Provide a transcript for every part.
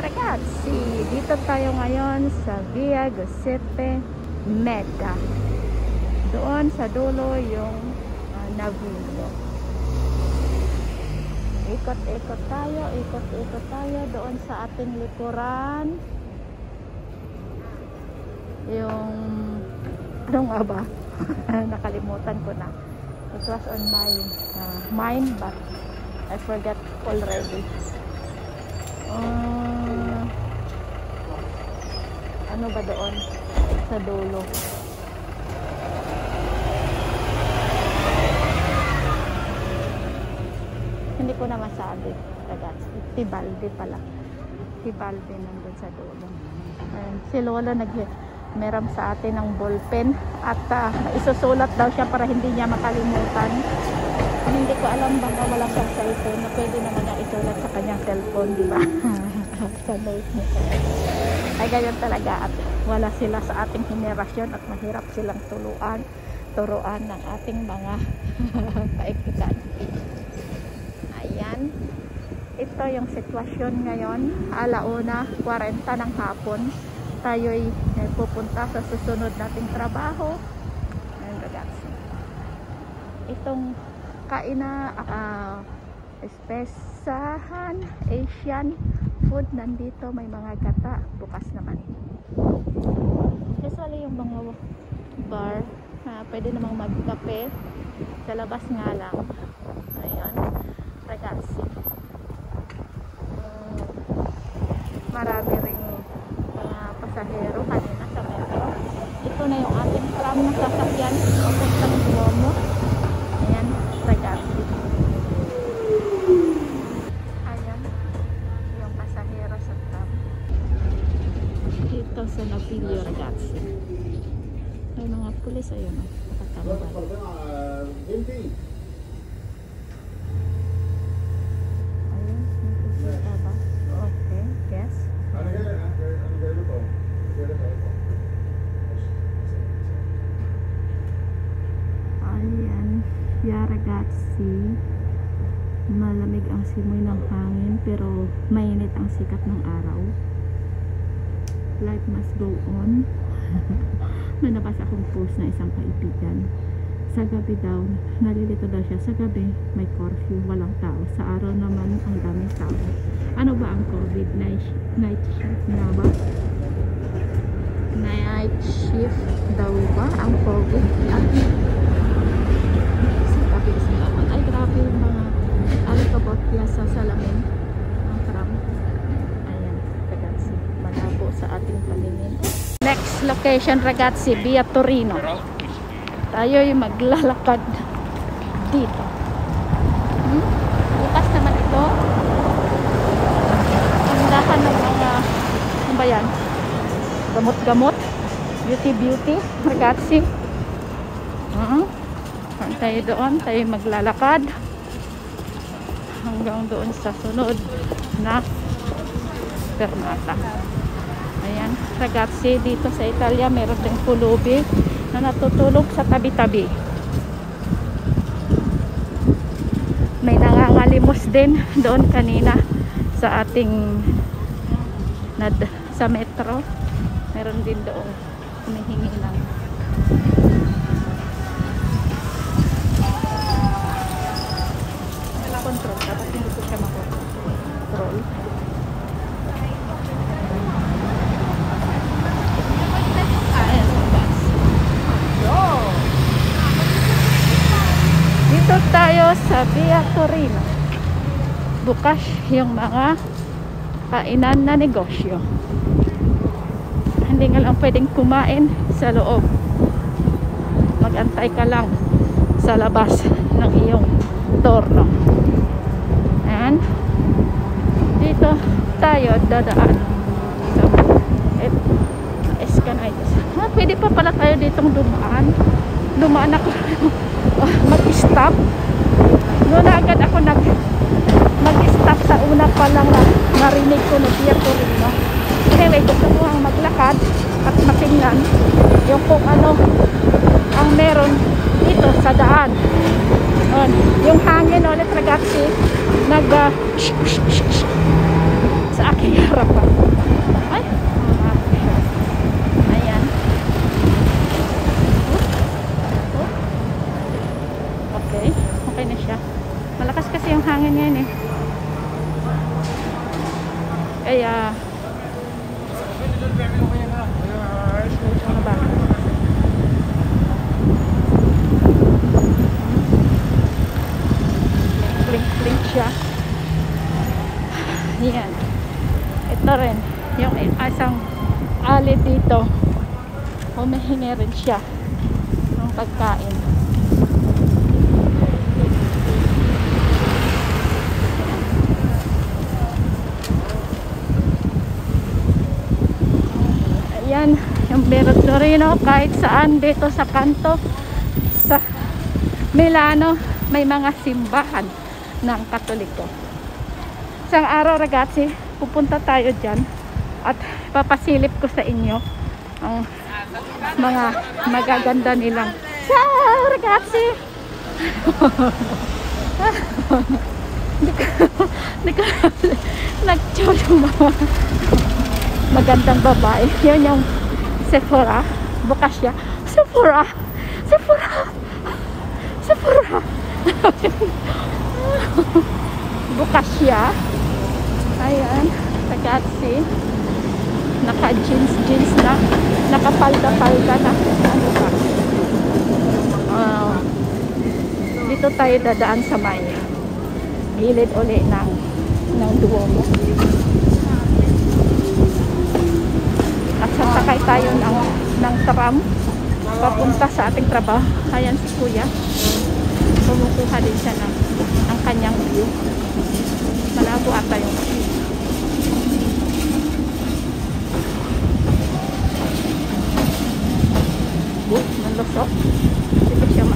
ragazzi, dito tayo ngayon sa Via Giuseppe Meda. Doon sa dulo yung Naviglio. Ikot-ikot tayo doon sa ating likuran. Yung ano nga ba? Nakalimutan ko na. It was on my mind but I forgot already. Ano ba doon sa dulo? Hindi ko na masabi. Tibaldi pala. Tibaldi nandun sa dulo. And si Lola meron sa atin ng ballpen at isusulat daw siya para hindi niya makalimutan. Hindi ko alam baka wala siyang cellphone na pwede naman niya isulat sa kanyang cellphone, di ba? Sa note niya. Ay ganyan talaga at wala sila sa ating henerasyon at mahirap silang turuan ng ating mga kaibigan. Ayan. Ito yung sitwasyon ngayon. 1:40 ng hapon. Tayo'y pupunta sa susunod nating trabaho. Ayan, ragazzi. Itong espesahan Asian food nandito, may mga gata, bukas naman. Usually yung mga bar pwede namang magkape sa labas nga lang. Ayan, ragazzi. Marami ring mga pasahero kanina sa metro. Ito na yung ating tram na sasakyan papuntang Duomo. Ayan, ragazzi. Ayan yung pasahero sa tram dito sa Naviglio, ragazzi. May mga pulis, ayun o, nakatambay. Yeah, ragazzi, malamig ang simoy ng hangin pero mainit ang sikat ng araw. Life must go on. May nabasa akong post na isang kaibigan. Sa gabi daw, nalilito daw siya. Sa gabi, may curfew, walang tao. Sa araw naman, ang daming tao. Ano ba ang COVID? Night shift na ba? Night shift daw ba ang COVID? Ay, grabe yung mga alikabot sa salamin ang tram. Ayan, ragazzi, malabo sa ating paningin. Next location, ragazzi, Via Torino. Tayo yung maglalakad dito. Bukas naman ito. Tindahan ng mga ano ba yan? Gamot-gamot, beauty, ragazzi. Tayo doon, tayo maglalakad hanggang doon sa sunod na fermata. Ayan, ragazzi, dito sa Italia meron din pulubi na natutulog sa tabi-tabi. May nangangalimos din doon kanina sa ating sa metro. Meron din doon humihingi ng control, dapat hindi ko siya makontrol. Ayan, bus. Dito tayo sa Via Torino. Bukas yung mga kainan na negosyo. Hindi nga lang pwedeng kumain sa loob. Mag-antay ka lang sa labas ng iyong torno. Ayan. Dito tayo dadaan sa Escanites. Pwede pa pala tayo ditong dumaan ako mag-stop. Noon agad ako mag-stop sa una pa lang na narinig ko na Via Torino. Anyway, gusto ko ang maglakad at matingnan yung kung ano ang meron dito sa daan. Yung hangin ulit, ragazzi, sa aking harapan. Kaya ano ba? Blink siya. Yan. Ito rin. Yung isang alley dito. Humihingi rin siya ng pagkain. Ayan. Yung Torino, kahit saan dito sa kanto sa Milano may mga simbahan ng Katoliko. Isang araw ragazzi, pupunta tayo dyan at papasilip ko sa inyo ang mga magaganda nilang ciao ragazzi. Hindi ko nag-chow yung mga magandang babae. Yun yung Sephora. Bukas siya. Sephora! Sephora! Sephora! Bukas siya. Ayan. Ragazzi. Naka jeans na. Nakapalda-palda na. Ano ba? Dito tayo dadaan sa may gilid uli ng Duomo. At sasakay tayo ng tram papunta sa ating trabaho. Ayan si kuya. Kumukuha din siya ng kanyang view. Malabo ata yung view. Nanlusok. Hindi ko siya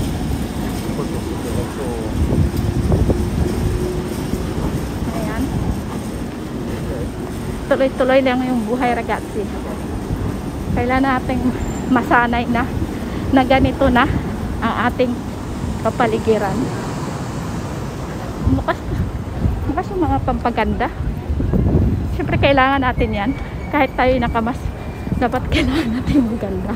ayan. Tuloy-tuloy lang yung buhay ragazzi. Kailan nating masanay na ganito na ang ating kapaligiran. Bukas yung mga pampaganda. Siyempre kailangan natin yan. Kahit tayo nakamas, dapat kailangan natin maganda.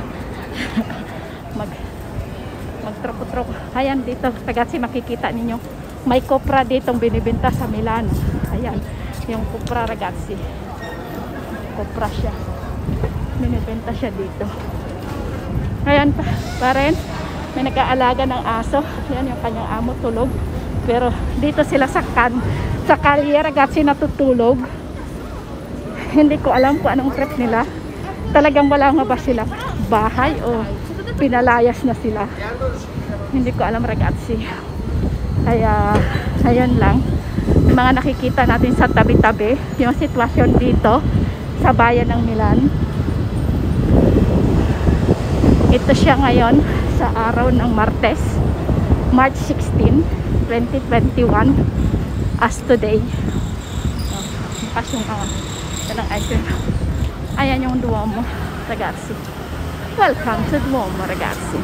Magtroko-troko. Ayan dito ragazzi, makikita ninyo may kopra ditong binibenta sa Milano. Ayan yung kopra ragazzi. Kopra siya, binibenta siya dito. Ayan pa rin may nag-aalaga ng aso. Yan yung kanyang amo tulog, pero dito sila sa kalye ragazzi natutulog. Hindi ko alam kung anong trip nila. Talagang wala nga ba sila bahay o pinalayas na sila, hindi ko alam ragazzi. Kaya ayun lang yung mga nakikita natin sa tabi-tabi, yung sitwasyon dito sa bayan ng Milan. Ito siya ngayon sa araw ng Martes, March 16, 2021 as today. Bukas yung ng ice cream. Ayan yung Duomo ragazzi. Welcome to Duomo ragazzi.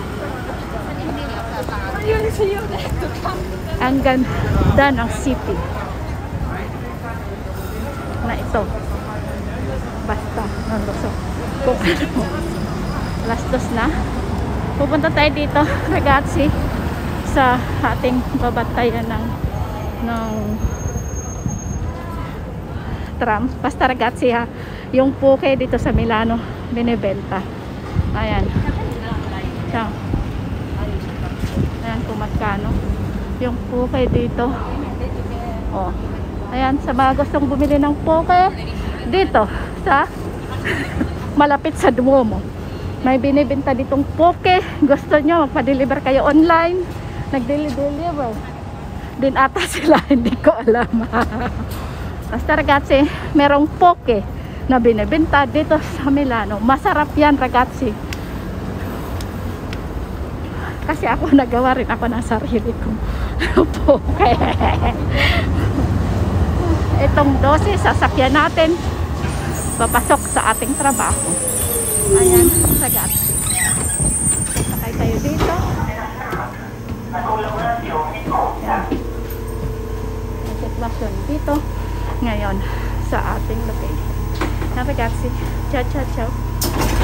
Ang ganda ng city na ito. Basta nanlusok kung ano. Alas 2 na. Pupunta tayo dito ragazzi sa ating babantayan ng tram. Basta ragazzi ha, yung puke dito sa Milano binibenta. Ayan siya. Ayan kung magkano yung puke dito. Oh, ayan sa mga gustong bumili ng puke dito sa malapit sa Duomo, may binibenta ditong puke. Gusto nyo magpa-deliver kayo online, nag-deliver din ata sila. Hindi ko alam. Basta ragazzi, merong poke na binibenta dito sa Milano. Masarap yan ragazzi. Kasi ako nagawa rin ako ng sarili kong poke. Itong 12 sasakyan natin papasok sa ating trabaho. Ayan ragazzi, sakay tayo dito. Ayan ang sitwasyon dito ngayon sa ating location. Ragazzi, ciao ciao ciao.